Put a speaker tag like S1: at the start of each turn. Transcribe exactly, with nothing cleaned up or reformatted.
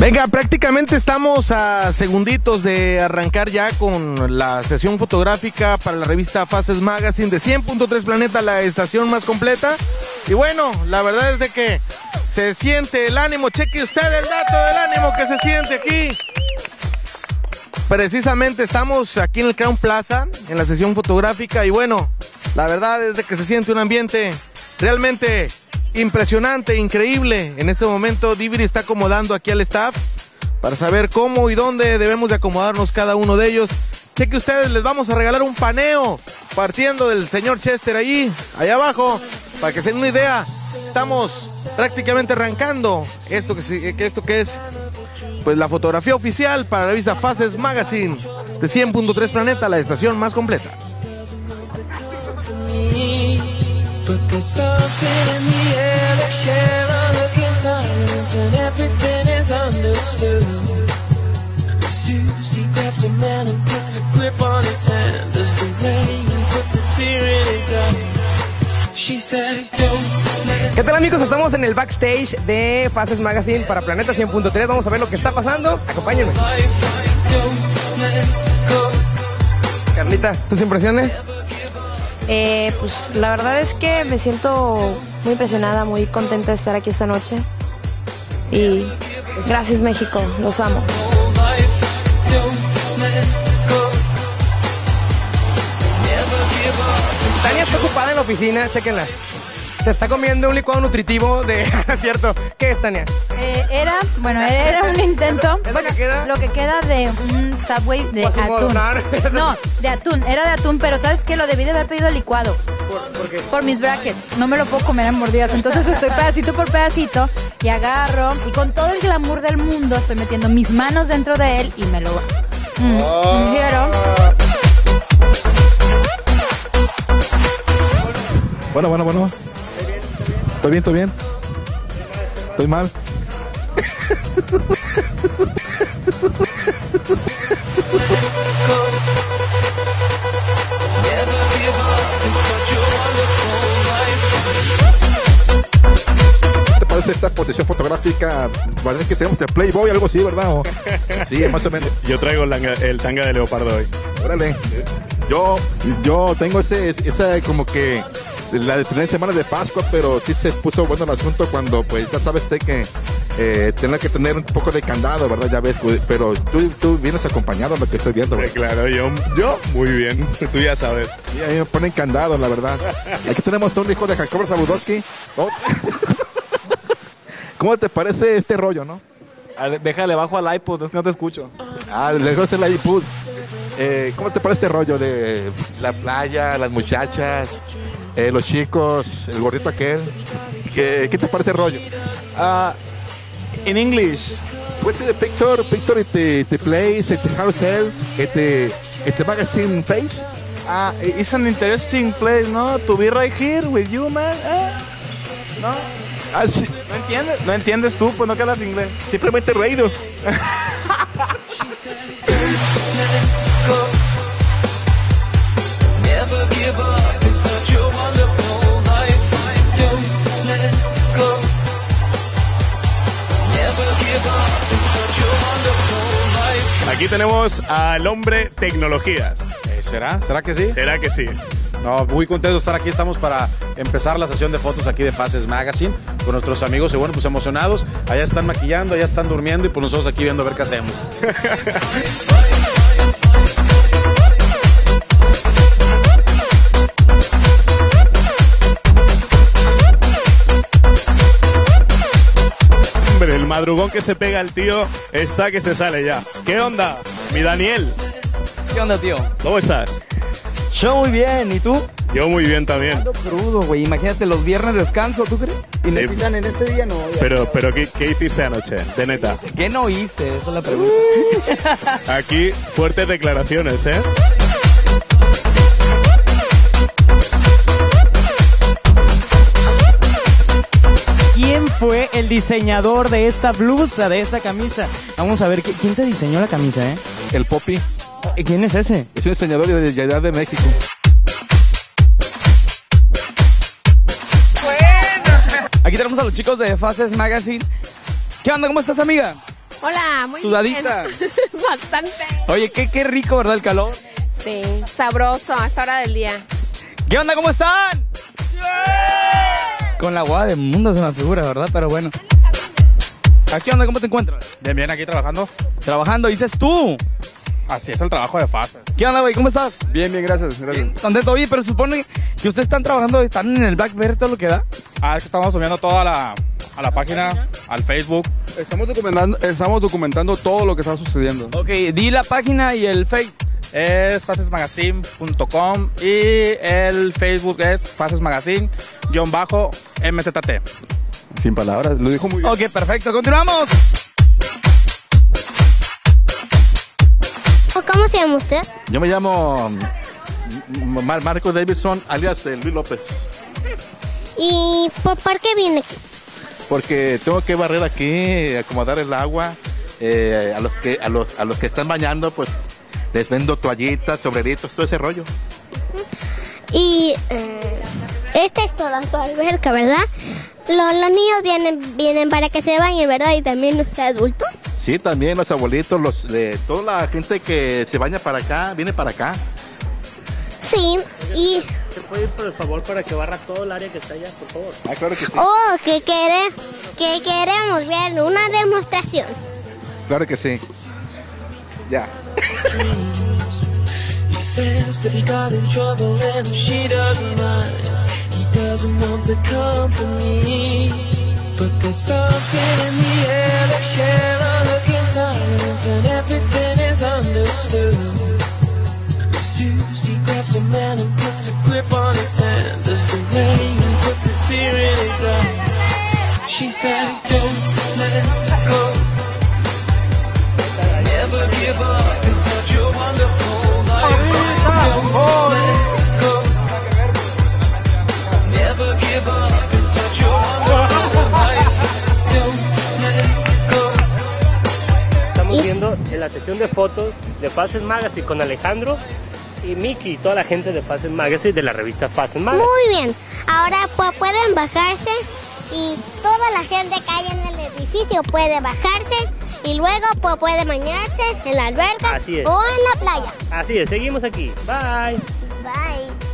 S1: Venga, prácticamente estamos a segunditos de arrancar ya con la sesión fotográfica para la revista Faces Magazine de cien punto tres Planeta, la estación más completa. Y bueno, la verdad es de que se siente el ánimo. Cheque usted el dato del ánimo que se siente aquí. Precisamente estamos aquí en el Crown Plaza, en la sesión fotográfica. Y bueno, la verdad es de que se siente un ambiente realmente impresionante, increíble. En este momento Diviri está acomodando aquí al staff para saber cómo y dónde debemos de acomodarnos cada uno de ellos. Cheque ustedes, les vamos a regalar un paneo partiendo del señor Chester allí, allá abajo, para que se den una idea. Estamos prácticamente arrancando esto que, se, que esto que es pues la fotografía oficial para la revista Faces Magazine de cien punto tres Planeta, la estación más completa.
S2: But there's something in the air that can't look in silence, and everything is understood. Susie grabs a man and puts a grip on his hand as the rain puts a tear in his eye. She says, don't let...
S3: ¿Qué tal, amigos? Estamos en el backstage de Faces Magazine para Planeta cien punto tres. Vamos a ver lo que está pasando. Acompáñenme. Carlita, ¿tus impresiones?
S4: Eh, pues la verdad es que me siento muy impresionada, muy contenta de estar aquí esta noche. Y gracias, México, los amo.
S3: Tania está ocupada en la oficina, chéquenla. Se está comiendo un licuado nutritivo de... ¿Cierto? ¿Qué es, Tania?
S5: Eh, era, bueno, era un intento.
S3: ¿Es
S5: bueno,
S3: lo que queda?
S5: lo que queda de un Subway de atún. No, de atún, era de atún, pero ¿sabes qué? Lo debí de haber pedido licuado.
S3: ¿Por, por qué?
S5: Por mis brackets. No me lo puedo comer en mordidas. Entonces estoy pedacito por pedacito y agarro y con todo el glamour del mundo estoy metiendo mis manos dentro de él y me lo... Mm,
S3: Oh.
S5: ¿Vieron?
S6: Bueno, bueno, bueno. ¿Estoy bien, estoy bien? ¿Estoy mal? ¿Qué te parece esta posición fotográfica? Parece que seamos de Playboy, algo así, ¿verdad? O... Sí, más o menos.
S7: Yo traigo el, el tanga de leopardo hoy.
S6: Órale. Yo, yo tengo ese, esa como que la de tener semana de Pascua, pero sí se puso bueno el asunto cuando, pues, ya sabes usted que eh, tiene que tener un poco de candado, ¿verdad? Ya ves, pero tú, tú vienes acompañado a lo que estoy viendo,
S7: Sí,
S6: ¿verdad?
S7: claro, yo, yo muy bien, tú ya sabes.
S6: Sí, a mí me ponen candado, la verdad. Aquí tenemos a un hijo de Jacob Zabudowski. Oh. ¿Cómo te parece este rollo, no?
S7: Déjale bajo al iPod, es que no te escucho.
S6: Ah, le gusta el iPod. Eh, ¿Cómo te parece este rollo de la playa, las muchachas, eh, los chicos, el gordito aquel? ¿Qué, qué te parece el rollo?
S7: Uh, in English.
S6: What's the picture, picture at the, the place, at the hotel, at the, at the magazine place?
S7: Ah, it's an interesting place, ¿no? To be right here with you, man. Eh? ¿No?
S6: Ah, sí,
S7: ¿No entiendes? ¿No entiendes tú? Pues no que hablas inglés.
S6: simplemente reído.
S2: Never give up, it's such a wonderful life. Don't let go. Never give up, it's such a wonderful life.
S7: Aquí tenemos al hombre tecnologías.
S8: Eh, ¿Será? ¿Será que sí?
S7: ¿Será que sí?
S8: No, muy contento de estar aquí. Estamos para empezar la sesión de fotos aquí de Faces Magazine con nuestros amigos y bueno, pues emocionados. Allá están maquillando, allá están durmiendo y pues nosotros aquí viendo a ver qué hacemos.
S7: Hombre, el madrugón que se pega el tío está que se sale ya. ¿Qué onda? Mi Daniel,
S3: ¿Qué onda, tío?
S7: ¿cómo estás?
S3: Yo muy bien, ¿y tú?
S7: Yo muy bien también.
S3: Ando crudo, güey. Imagínate los viernes descanso, ¿tú crees? Y
S7: Sí.
S3: necesitan en este día, no. ya.
S7: Pero, pero ¿qué, qué hiciste anoche? De neta.
S3: ¿Qué no hice? Esa es la pregunta.
S7: Aquí fuertes declaraciones, ¿eh?
S9: ¿Quién fue el diseñador de esta blusa, de esta camisa? Vamos a ver, ¿qui- ¿quién te diseñó la camisa, eh?
S6: El Poppy
S9: ¿Quién es ese?
S6: es un diseñador de de allá de México.
S3: Aquí tenemos a los chicos de Faces Magazine. ¿Qué onda? ¿Cómo estás, amiga?
S10: Hola, muy
S9: Sudadita.
S10: bien. Bastante.
S9: Oye, qué, qué rico, ¿verdad, el calor?
S10: Sí, sabroso a esta hora del día.
S9: ¿Qué onda? ¿Cómo están? Con la guada de mundo se me figura, ¿verdad? Pero bueno. ¿Qué onda? ¿Cómo te encuentras?
S11: Bien, bien, aquí trabajando.
S9: Trabajando, dices tú.
S11: Así es el trabajo de Fases.
S9: ¿Qué onda, güey? ¿Cómo estás?
S11: Bien, bien, gracias, gracias.
S9: Contento. Oye, pero supone que ustedes están trabajando, están en el Blackberry, todo lo que da.
S11: Ah, es que estamos subiendo toda la, a la página, al Facebook.
S12: Estamos documentando, estamos documentando todo lo que está sucediendo.
S9: Ok, di la página y el Face.
S11: Es fases magazine punto com y el Facebook es Fases Magazine guión bajo M Z T.
S12: Sin palabras, lo dijo muy bien.
S9: Ok, perfecto, continuamos.
S13: ¿Cómo se llama usted?
S6: Yo me llamo Mar Marco Davidson, alias el Luis López.
S13: ¿Y por, por qué viene aquí?
S6: Porque tengo que barrer aquí, acomodar el agua. Eh, a, los que, a, los, a los que están bañando, pues les vendo toallitas, sombreritos, todo ese rollo.
S13: Y eh, esta es toda tu alberca, ¿verdad? Los, los niños vienen, vienen para que se bañen, ¿verdad? Y también los adultos.
S6: Sí, también los abuelitos, los, eh, toda la gente que se baña para acá, viene para acá.
S13: Sí, y...
S14: ¿Se puede ir por favor para que barra todo el área que está allá, por favor?
S6: Ah, claro que sí.
S13: Oh, que, quere, que queremos ver una demostración.
S6: Claro que sí. Ya.
S2: He says that he got in trouble and she doesn't mind. He doesn't want the company, but there's something in the air. They share a look in silence and everything is understood. Susie grabs a man and puts a grip on his hand as the rain puts a tear in his eye. She says, don't let go. Never give up, it's such a wonderful life. Don't let go. Never give up, it's such a wonderful life. Don't let go.
S14: Estamos viendo en la sesión de fotos de Fases Magazine con Alejandro y Miki y toda la gente de Fases Magazine de la revista Fases Magazine.
S13: Muy bien, ahora pues pueden bajarse y toda la gente que hay en el edificio puede bajarse y luego pues puede bañarse en la alberca
S14: Así es.
S13: o en la playa.
S14: Así es, seguimos aquí. Bye.
S13: Bye.